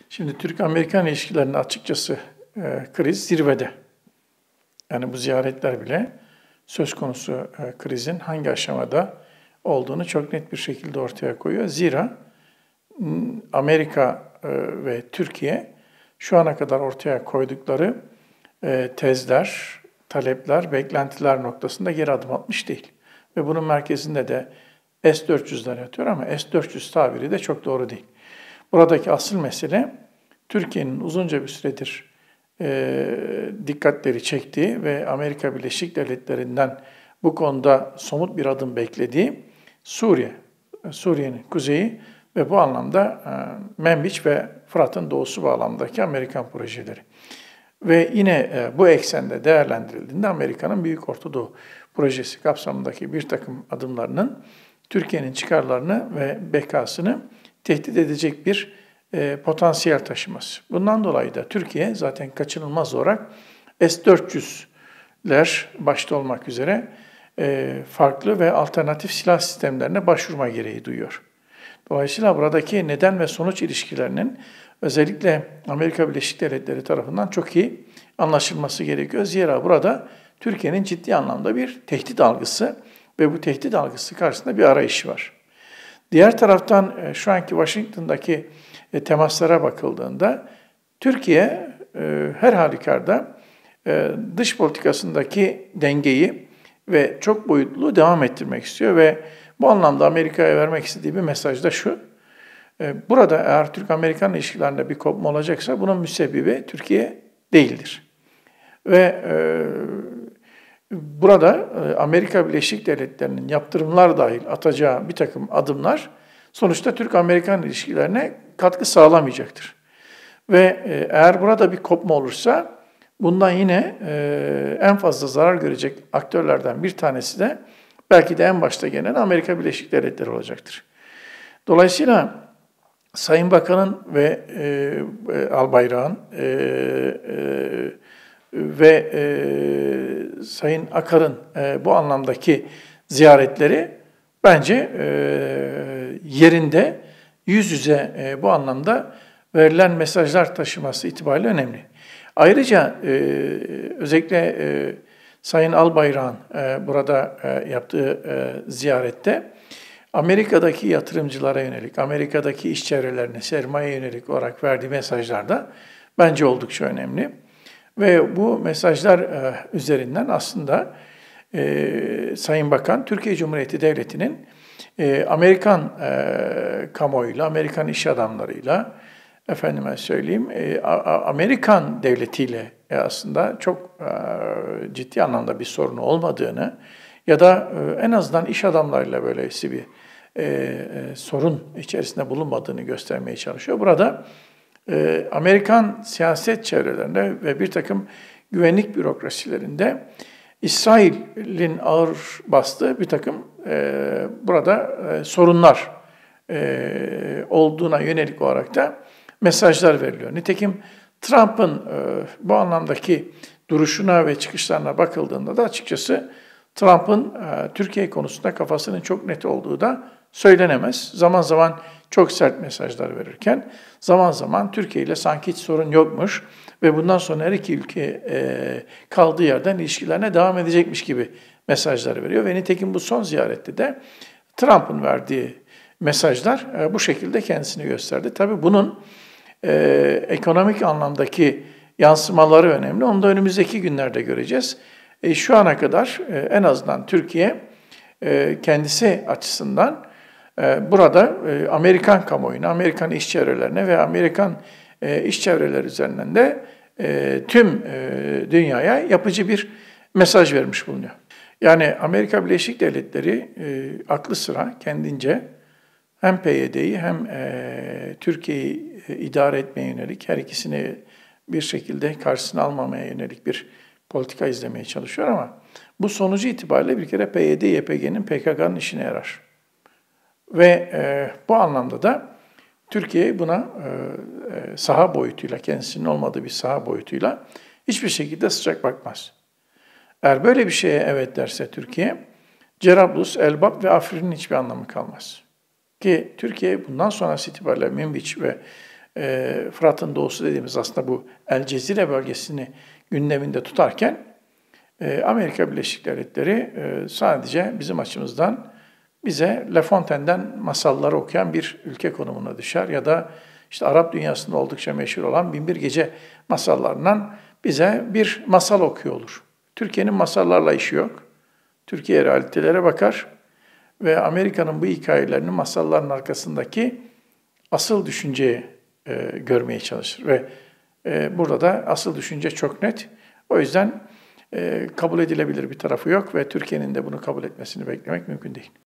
Şimdi Türk-Amerikan ilişkilerinde açıkçası kriz zirvede. Yani bu ziyaretler bile söz konusu krizin hangi aşamada olduğunu çok net bir şekilde ortaya koyuyor. Zira Amerika ve Türkiye şu ana kadar ortaya koydukları tezler, talepler, beklentiler noktasında geri adım atmış değil. Ve bunun merkezinde de S-400'ler yatıyor ama S-400 tabiri de çok doğru değil. Buradaki asıl mesele Türkiye'nin uzunca bir süredir dikkatleri çektiği ve Amerika Birleşik Devletleri'nden bu konuda somut bir adım beklediği Suriye, Suriye'nin kuzeyi ve bu anlamda Menbiç ve Fırat'ın doğusu bağlamındaki Amerikan projeleri. Ve yine bu eksende değerlendirildiğinde Amerika'nın Büyük Orta Doğu projesi kapsamındaki bir takım adımlarının Türkiye'nin çıkarlarını ve bekasını tehdit edecek bir potansiyel taşıması. Bundan dolayı da Türkiye zaten kaçınılmaz olarak S-400'ler başta olmak üzere farklı ve alternatif silah sistemlerine başvurma gereği duyuyor. Dolayısıyla buradaki neden ve sonuç ilişkilerinin özellikle Amerika Birleşik Devletleri tarafından çok iyi anlaşılması gerekiyor. Zira burada Türkiye'nin ciddi anlamda bir tehdit algısı ve bu tehdit algısı karşısında bir arayışı var. Diğer taraftan şu anki Washington'daki temaslara bakıldığında Türkiye her halükarda dış politikasındaki dengeyi ve çok boyutluluğu devam ettirmek istiyor ve bu anlamda Amerika'ya vermek istediği bir mesaj da şu: burada eğer Türk-Amerikan ilişkilerinde bir kopma olacaksa bunun müsebbibi Türkiye değildir. Ve burada Amerika Birleşik Devletleri'nin yaptırımlar dahil atacağı bir takım adımlar sonuçta Türk-Amerikan ilişkilerine katkı sağlamayacaktır. Ve eğer burada bir kopma olursa bundan yine en fazla zarar görecek aktörlerden bir tanesi de belki de en başta gelen Amerika Birleşik Devletleri olacaktır. Dolayısıyla Sayın Bakan'ın ve Albayrak'ın ve Sayın Akar'ın bu anlamdaki ziyaretleri bence yerinde, yüz yüze bu anlamda verilen mesajlar taşıması itibariyle önemli. Ayrıca özellikle Sayın Albayrak'ın burada yaptığı ziyarette Amerika'daki yatırımcılara yönelik, Amerika'daki iş çevrelerine, sermaye yönelik olarak verdiği mesajlar da bence oldukça önemli. Ve bu mesajlar üzerinden aslında Sayın Bakan, Türkiye Cumhuriyeti Devleti'nin Amerikan kamuoyuyla, Amerikan iş adamlarıyla, efendime söyleyeyim, Amerikan devletiyle aslında çok ciddi anlamda bir sorunu olmadığını ya da en azından iş adamlarıyla böylesi bir sorun içerisinde bulunmadığını göstermeye çalışıyor. Burada Amerikan siyaset çevrelerinde ve bir takım güvenlik bürokrasilerinde İsrail'in ağır bastığı bir takım burada sorunlar olduğuna yönelik olarak da mesajlar veriliyor. Nitekim Trump'ın bu anlamdaki duruşuna ve çıkışlarına bakıldığında da açıkçası Trump'ın Türkiye konusunda kafasının çok net olduğu da söylenemez. Zaman zaman çok sert mesajlar verirken, zaman zaman Türkiye ile sanki hiç sorun yokmuş ve bundan sonra her iki ülke kaldığı yerden ilişkilerine devam edecekmiş gibi mesajlar veriyor. Ve nitekim bu son ziyarette de Trump'ın verdiği mesajlar bu şekilde kendisini gösterdi. Tabii bunun ekonomik anlamdaki yansımaları önemli. Onu da önümüzdeki günlerde göreceğiz. Şu ana kadar en azından Türkiye kendisi açısından burada Amerikan kamuoyuna, Amerikan iş çevrelerine ve Amerikan iş çevreleri üzerinden de tüm dünyaya yapıcı bir mesaj vermiş bulunuyor. Yani Amerika Birleşik Devletleri aklı sıra kendince hem PYD'yi hem Türkiye'yi idare etmeye yönelik, her ikisini bir şekilde karşısına almamaya yönelik bir politika izlemeye çalışıyor ama bu sonucu itibariyle bir kere PYD, YPG'nin, PKK'nın işine yarar. Ve bu anlamda da Türkiye buna saha boyutuyla, kendisinin olmadığı bir saha boyutuyla hiçbir şekilde sıcak bakmaz. Eğer böyle bir şeye evet derse Türkiye, Cerablus, Elbap ve Afrin'in hiçbir anlamı kalmaz. Ki Türkiye bundan sonrası itibariyle Minbiç ve Fırat'ın doğusu dediğimiz aslında bu El Cezire bölgesini gündeminde tutarken Amerika Birleşik Devletleri sadece bizim açımızdan bize La Fontaine'den masalları okuyan bir ülke konumuna düşer ya da işte Arap dünyasında oldukça meşhur olan Binbir Gece masallarından bize bir masal okuyor olur. Türkiye'nin masallarla işi yok. Türkiye realitelere bakar ve Amerika'nın bu hikayelerinin masalların arkasındaki asıl düşünceyi görmeye çalışır. Ve burada da asıl düşünce çok net. O yüzden kabul edilebilir bir tarafı yok ve Türkiye'nin de bunu kabul etmesini beklemek mümkün değil.